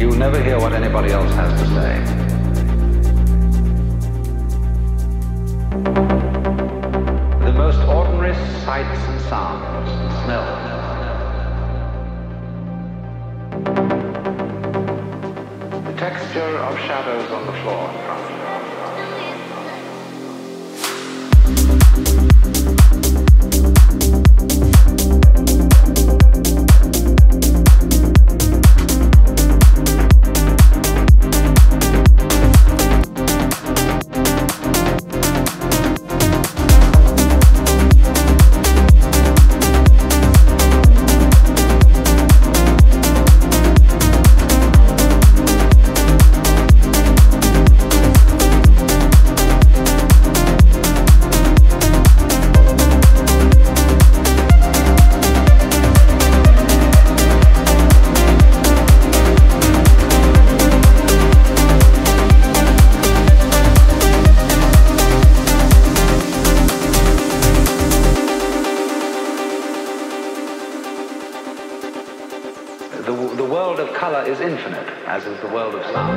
You'll never hear what anybody else has to say. The most ordinary sights and sounds, smells. The texture of shadows on the floor in front of you. The world of color is infinite, as is the world of sound.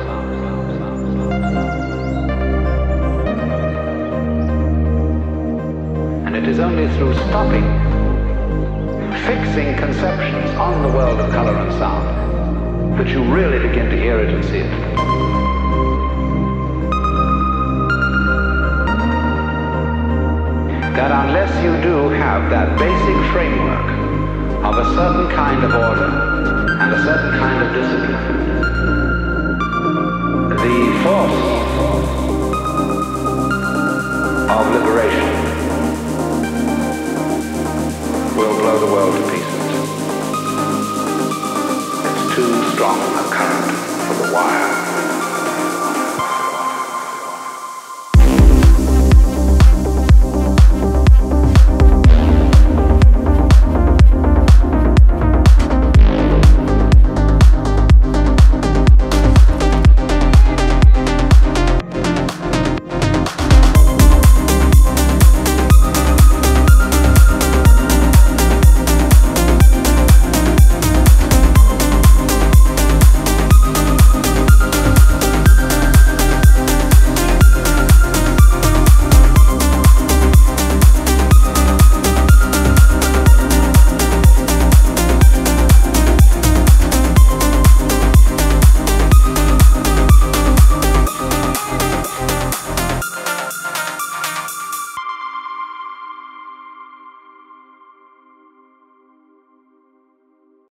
And it is only through stopping, fixing conceptions on the world of color and sound, that you really begin to hear it and see it. That unless you do have that basic framework of a certain kind of order and a certain kind of discipline, the force of liberation will blow the world to pieces. It's too strong a current for the wire.